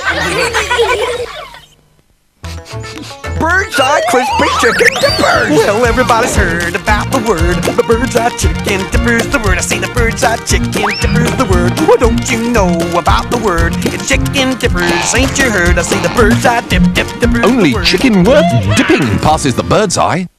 Bird's eye crispy chicken dippers. Well, everybody's heard about the word. The bird's eye chicken dippers, the word. I say the bird's eye chicken dippers, the word. Well, don't you know about the word? It's chicken dippers, ain't you heard? I say the bird's eye dip, dip, dippers. Only chicken worth dipping passes the bird's eye.